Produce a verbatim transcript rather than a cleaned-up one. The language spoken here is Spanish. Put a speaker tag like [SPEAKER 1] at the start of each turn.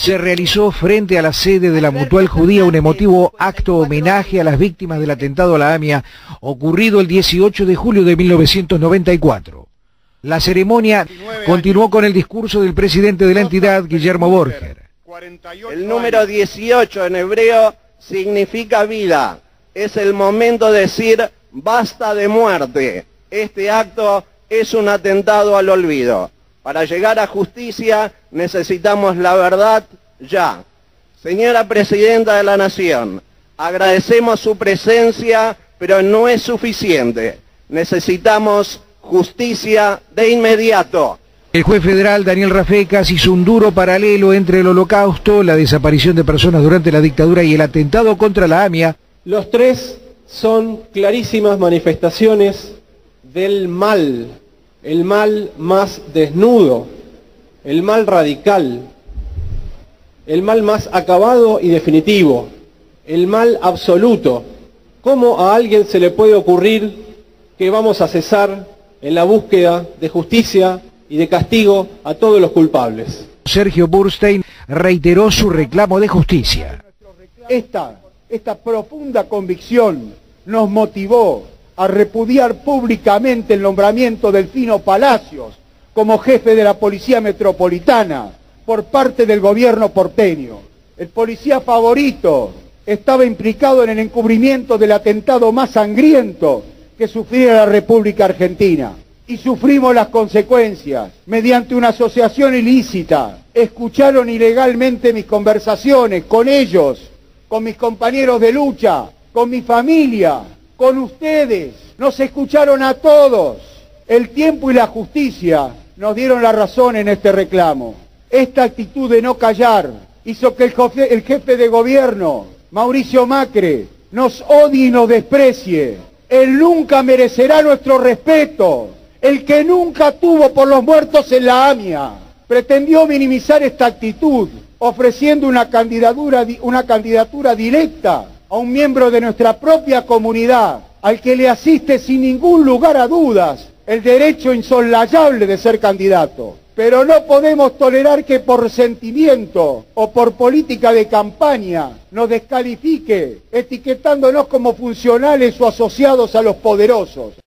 [SPEAKER 1] se realizó frente a la sede de la Mutual Judía un emotivo acto homenaje a las víctimas del atentado a la AMIA ocurrido el dieciocho de julio de mil novecientos noventa y cuatro. La ceremonia continuó con el discurso del presidente de la entidad, Guillermo Borger.
[SPEAKER 2] El número dieciocho en hebreo significa vida. Es el momento de decir basta de muerte. Este acto es un atentado al olvido. Para llegar a justicia necesitamos la verdad ya. Señora Presidenta de la Nación, agradecemos su presencia, pero no es suficiente. Necesitamos justicia de inmediato.
[SPEAKER 1] El juez federal Daniel Rafecas hizo un duro paralelo entre el Holocausto, la desaparición de personas durante la dictadura y el atentado contra la AMIA.
[SPEAKER 3] Los tres son clarísimas manifestaciones del mal, el mal más desnudo, el mal radical, el mal más acabado y definitivo, el mal absoluto. ¿Cómo a alguien se le puede ocurrir que vamos a cesar en la búsqueda de justicia y de castigo a todos los culpables?
[SPEAKER 1] Sergio Burstein reiteró su reclamo de justicia.
[SPEAKER 4] Esta, esta profunda convicción nos motivó a repudiar públicamente el nombramiento de Delfino Palacios como jefe de la Policía Metropolitana por parte del gobierno porteño. El policía favorito estaba implicado en el encubrimiento del atentado más sangriento que sufriera la República Argentina. Y sufrimos las consecuencias. Mediante una asociación ilícita, escucharon ilegalmente mis conversaciones con ellos, con mis compañeros de lucha, con mi familia, con ustedes. Nos escucharon a todos. El tiempo y la justicia nos dieron la razón en este reclamo. Esta actitud de no callar hizo que el jefe, el jefe de gobierno, Mauricio Macri, nos odie y nos desprecie. Él nunca merecerá nuestro respeto. El que nunca tuvo por los muertos en la AMIA pretendió minimizar esta actitud, ofreciendo una candidatura, una candidatura directa a un miembro de nuestra propia comunidad, al que le asiste sin ningún lugar a dudas el derecho insoslayable de ser candidato. Pero no podemos tolerar que por sentimiento o por política de campaña nos descalifique, etiquetándonos como funcionales o asociados a los poderosos.